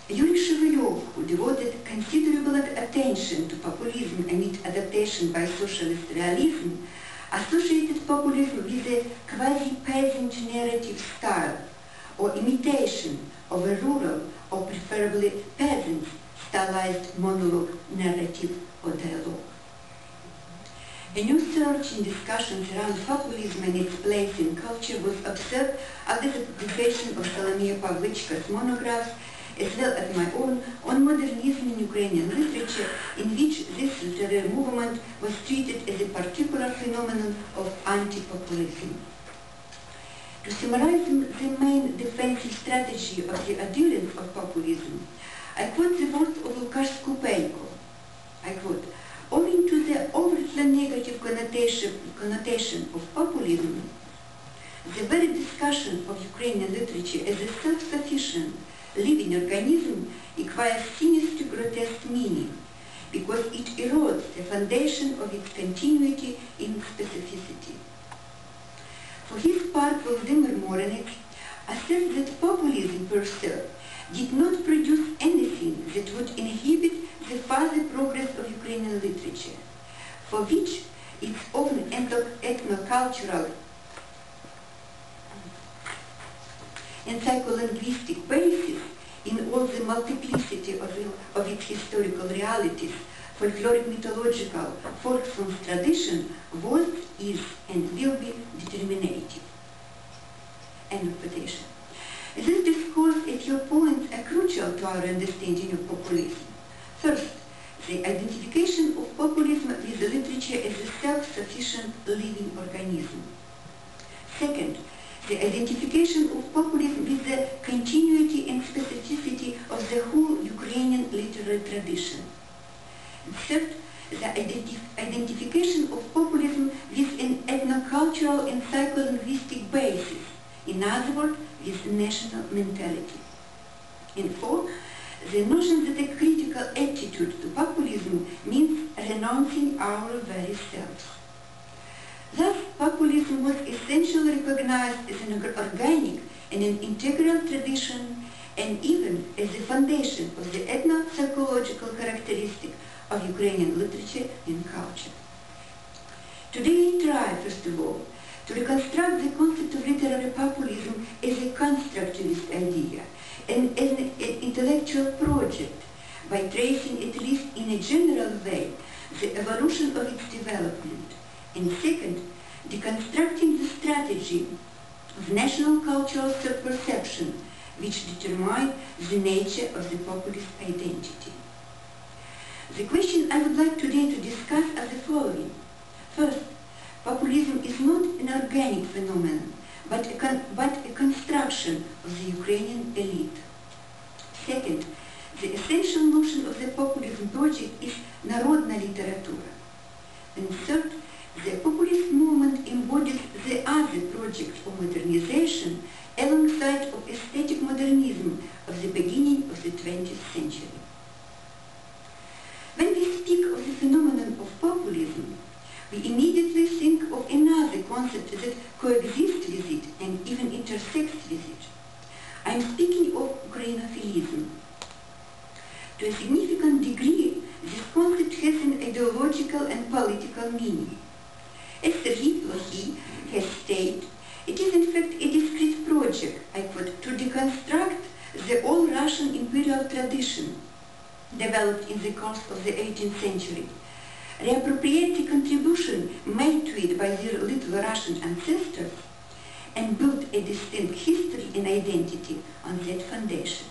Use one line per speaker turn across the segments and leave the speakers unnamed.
Yuri Shevelyov, who devoted considerable attention to populism amid adaptation by socialist realism, associated populism with a quasi-peasant narrative style, or imitation of a rural, or preferably peasant, stylized monologue, narrative, or dialogue. A new surge in discussions around populism and its place in culture was observed after the publication of Solomia Pavlichka's monographs, as well as my own, on modernism in Ukrainian literature, in which this literary movement was treated as a particular phenomenon of anti-populism. To summarize the main defensive strategy of the adherents of populism, I quote the words of Lukasz Skupejko. I quote, "Owing to the overtly negative connotation of populism, the very discussion of Ukrainian literature as a self-sufficient living organism acquires sinister grotesque meaning, because it erodes the foundation of its continuity in specificity." For his part, Volodymyr Morenich asserts that populism per se did not produce anything that would inhibit the further progress of Ukrainian literature, for which its own ethnocultural and psycholinguistic basis, in all the multiplicity of its historical realities, folkloric, mythological, folksong tradition, was, is, and will be determinative. End of quotation. This discourse at your points are crucial to our understanding of populism. First, the identification of populism with the literature as a self-sufficient living organism. Second, the identification of populism with the continuity and specificity of the whole Ukrainian literary tradition. And third, the identification of populism with an ethnocultural and psycholinguistic basis, in other words, with national mentality. And fourth, the notion that a critical attitude to populism means renouncing our very selves. Thus, populism was essentially recognized as an organic and an integral tradition, and even as the foundation of the ethno-psychological characteristic of Ukrainian literature and culture. Today I try, first of all, to reconstruct the concept of literary populism as a constructivist idea and as an intellectual project by tracing, at least in a general way, the evolution of its development. And second, deconstructing the strategy of national cultural self-perception which determine the nature of the populist identity. The question I would like today to discuss are the following. First, populism is not an organic phenomenon, but a construction of the Ukrainian elite. Second, the essential notion of the populism project is народная литература. And third, the populist movement embodies the other project of modernization alongside of aesthetic modernism of the beginning of the 20th century. When we speak of the phenomenon of populism, we immediately think of another concept that coexists with it and even intersects with it. I am speaking of Ukrainophilism. To a significant degree, this concept has an ideological and political meaning. As Sergei Plokhy has stated, it is in fact a discrete project, I quote, to deconstruct the all-Russian imperial tradition developed in the course of the 18th century, reappropriate the contribution made to it by their little Russian ancestors, and build a distinct history and identity on that foundation.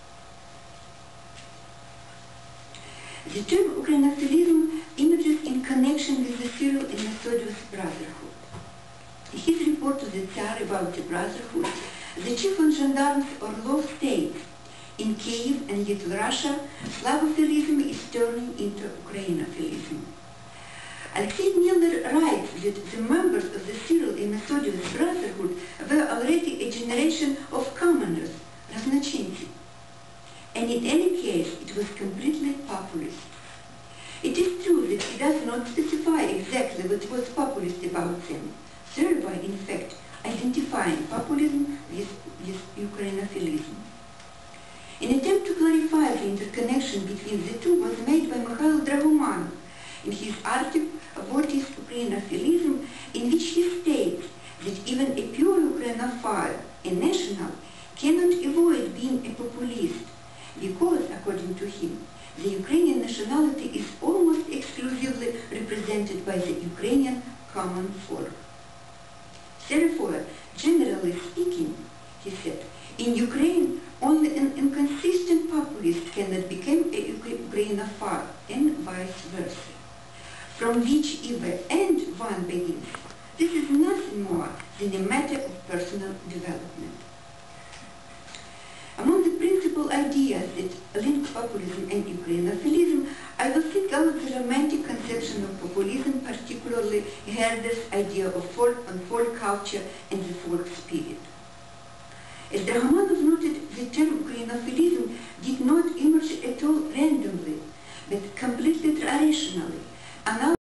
The term Ukrainophilism emerges in connection with the Cyril and Methodius brotherhood. In his report to the Tsar about the brotherhood, the chief of gendarmes Orlov states, in Kiev and Little Russia, Slavophilism is turning into Ukrainophilism. Alexei Miller writes that the members of the Cyril and Methodius brotherhood were already a generation of commoners, разночинцы. And in any case, it was completely populist. It is true that he does not specify exactly what was populist about them, thereby, in fact, identifying populism with Ukrainophilism. In an attempt to clarify clarify the interconnection between the two was made by Mikhail Dragomanov in his article What is Ukrainophilism, in which he states that even a pure Ukrainophile, a national, cannot avoid being a populist because, according to him, the Ukrainian nationality is almost exclusively represented by the Ukrainian common folk. Therefore, generally speaking, he said, in Ukraine, only an inconsistent populist cannot become a Ukrainophile, and vice versa. From whichever end one begins, this is nothing more than a matter of personal development. Among the principal ideas that link populism and Ukrainophilism, I will think out the romantic conception of populism, particularly Herder's idea of folk culture and the folk spirit. As Dragomanov noted, the term Ukrainophilism did not emerge at all randomly, but completely rationally.